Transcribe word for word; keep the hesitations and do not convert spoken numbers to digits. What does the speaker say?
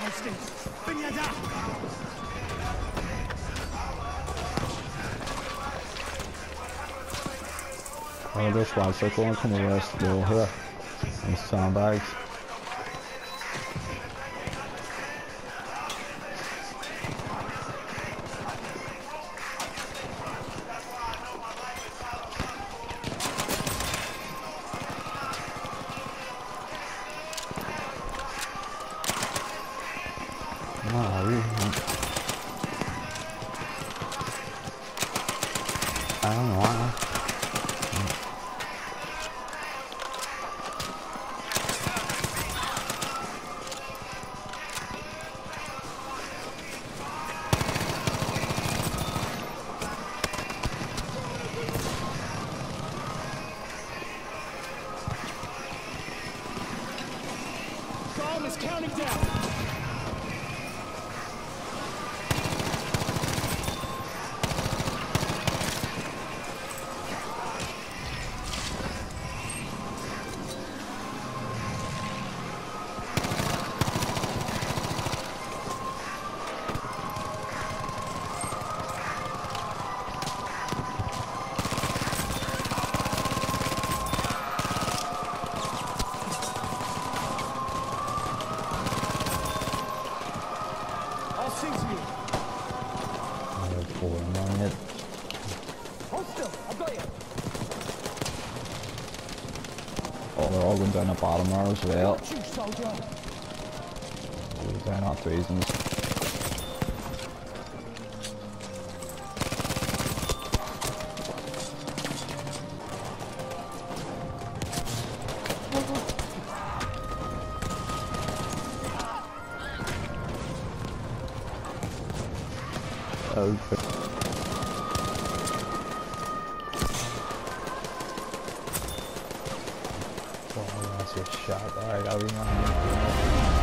Oh, this bicycle and come arrest the wall here. And sandbags. Ah, oui. I don't know why. Bomb is counting down. I'll see to you. Four on it. Hold still. I've got you. Oh, they're all going down the bottom there as well. Got you, soldier. They're not reasons. Okay. Oh, that's a shot. Alright, I'll be on.